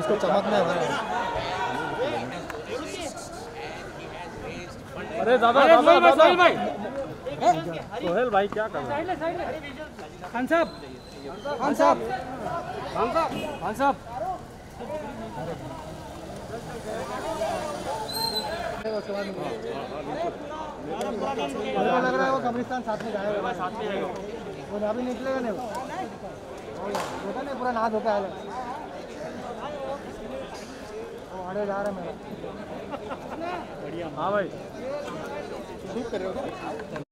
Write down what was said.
उसको चमकना है भाई। अरे दादा दादा दादा भाई, सोहेल भाई क्या कर रहे हैं? खान साहब, खान साहब, खान साहब, खान साहब, लग रहा है वो कब्रिस्तान साथ में जाएगा, साथ में जाएगा वो, अभी निकलेगा नहीं वो, होता नहीं पूरा नहा धोके आएगा वो, आड़े जा रहा है मेरा। हाँ भाई शूट कर रहे हो।